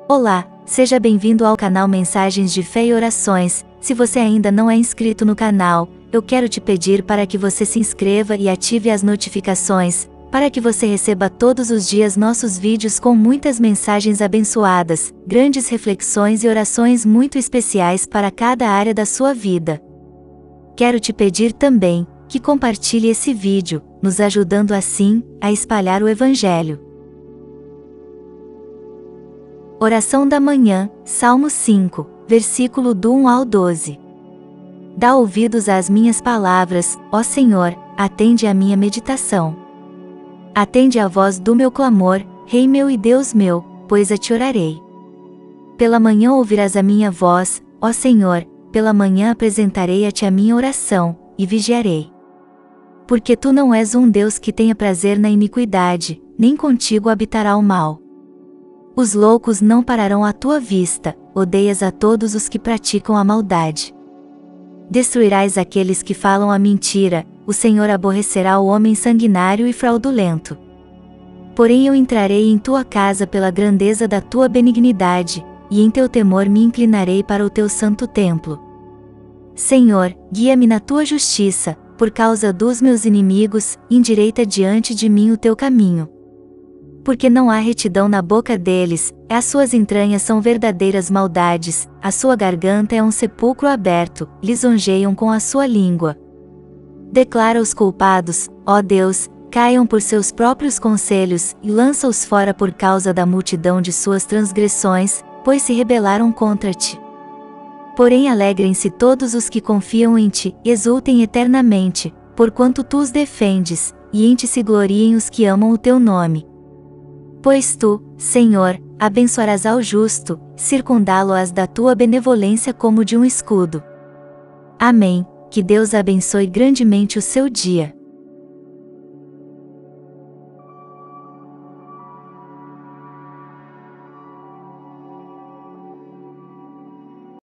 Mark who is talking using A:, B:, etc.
A: Olá, seja bem-vindo ao canal Mensagens de Fé e Orações. Se você ainda não é inscrito no canal, eu quero te pedir para que você se inscreva e ative as notificações, para que você receba todos os dias nossos vídeos com muitas mensagens abençoadas, grandes reflexões e orações muito especiais para cada área da sua vida. Quero te pedir também que compartilhe esse vídeo, nos ajudando assim a espalhar o Evangelho. Oração da manhã, Salmo 5, versículo do 1 ao 12. Dá ouvidos às minhas palavras, ó Senhor, atende à minha meditação. Atende à voz do meu clamor, Rei meu e Deus meu, pois a ti orarei. Pela manhã ouvirás a minha voz, ó Senhor, pela manhã apresentarei a ti a minha oração, e vigiarei. Porque tu não és um Deus que tenha prazer na iniquidade, nem contigo habitará o mal. Os loucos não pararão à tua vista, odeias a todos os que praticam a maldade. Destruirás aqueles que falam a mentira, o Senhor aborrecerá o homem sanguinário e fraudulento. Porém eu entrarei em tua casa pela grandeza da tua benignidade, e em teu temor me inclinarei para o teu santo templo. Senhor, guia-me na tua justiça, por causa dos meus inimigos, endireita diante de mim o teu caminho. Porque não há retidão na boca deles, as suas entranhas são verdadeiras maldades, a sua garganta é um sepulcro aberto, lisonjeiam com a sua língua. Declara os culpados, ó Deus, caiam por seus próprios conselhos, e lança-os fora por causa da multidão de suas transgressões, pois se rebelaram contra ti. Porém alegrem-se todos os que confiam em ti, exultem eternamente, porquanto tu os defendes, e em ti se gloriem os que amam o teu nome. Pois tu, Senhor, abençoarás ao justo, circundá-lo-ás da tua benevolência como de um escudo. Amém. Que Deus abençoe grandemente o seu dia.